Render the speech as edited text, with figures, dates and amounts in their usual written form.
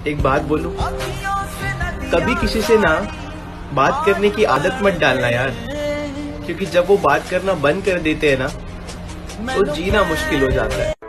एक बात बोलूं, कभी किसी से ना बात करने की आदत मत डालना यार, क्योंकि जब वो बात करना बंद कर देते हैं ना तो जीना मुश्किल हो जाता है।